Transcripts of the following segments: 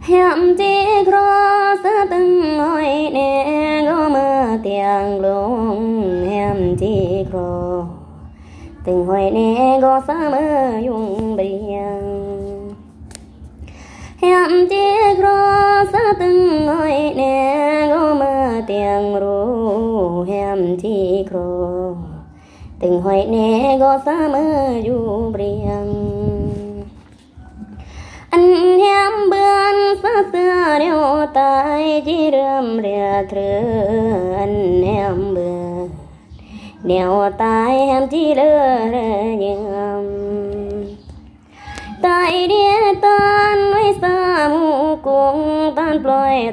em chỉ có sẽ từng ngồi nè có mơ tiếng lung em chỉ có từng hồi nè có sẽ mơ dùng biển em chỉ có sẽ từng ngồi nè có mơ tiếng ru em chỉ có từng hồi nè có sẽ mơ dùng biển anh em bươn xa xa đeo tay chỉ rơm rìa thử anh em bươn đeo tay em chỉ lơ nhầm tay đĩa tan nói xa mù cùng tan ploi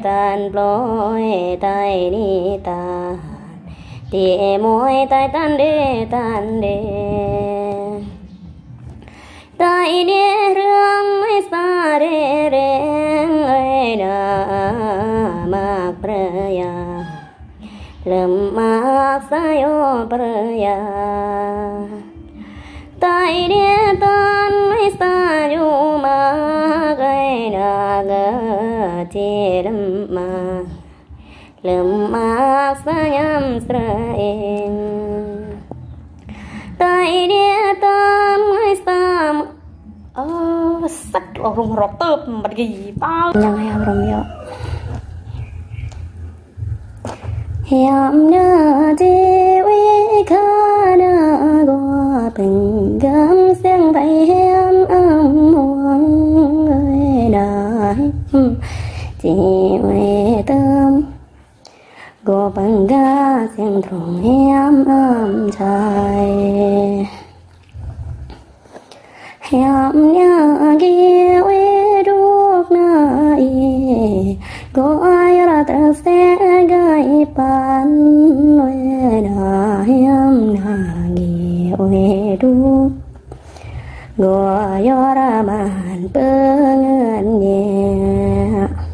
tay đi tan tỉ môi tay tan đê tay đĩa rương nói xa đê ơi đã mạc praya lâm mạc sayo praya tay đĩa tan nói xa du mạc ơi đã gỡ chê lâm mạc sayam srain tay đĩa tan nói xa sắc rung rọt tớp mặt gì bao nhang hay rung yo em nhớ đi với khá na go bình gam sen bay em muôn người đại chỉ về tâm go bằng ga sen thùng em trai em nhớ kia về đuốc nai có ai ra ta sẽ gai pan về đã em na kia về đuốc có ra bàn bưng nhẹ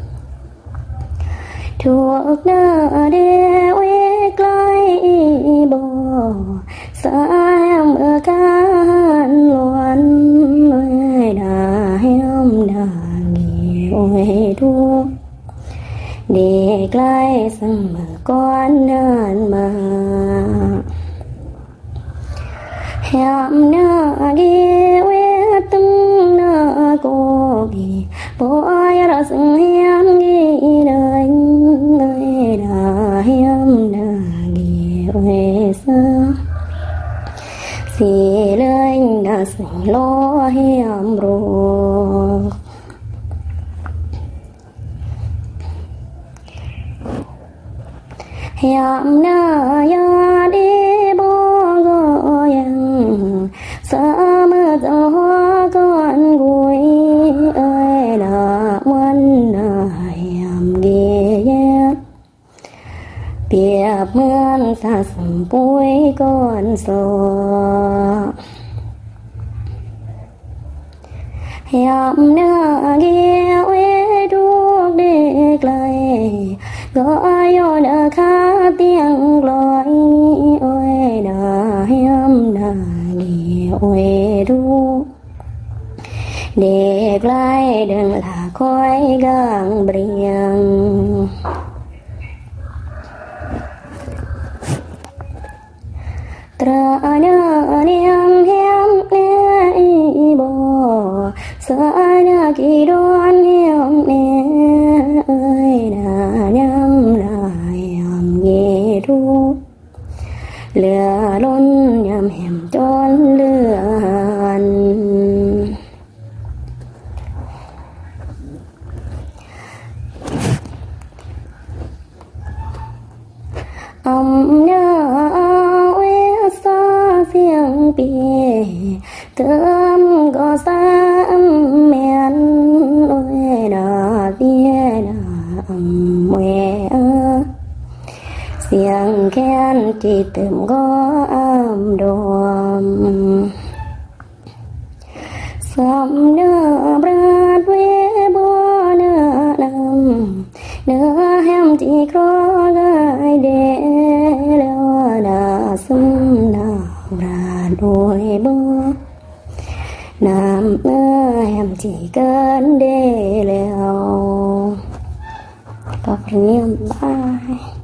thuốc na để về cay bò sa em ở can loan đã em đã nhiều về đua để lại sân mơ con nên mà em đã ghé về từng na cô đi bỏ ra sân em ghé đời đã em đã ghé về xa si lên đã sừng lo em rồi em na ya đi bỏ goyang sa mơ gió con vui ơi là muốn em ghé tiệp mơn xa sầm bụi con sò em na ghé về đuốc để lại gọi yo đã khá tiếng loi ôi đã em đã ghé về đuốc để lại đừng là khói gang briang tra na niang hem ne bo sa na ki don hem ne ơi na nham lại am nghe ru lửa lon nham hem tròn lửa hàn nhớ xa xiềng bìa thơm có xa men ôi đã bia đã mẹ xiềng khen chỉ tìm có đồm sớm nửa bát về bó nửa năm nửa hem chỉ có gai để lỡ đã sum nào ra đôi bó nam em chỉ cần để leo có phần nhiều bye.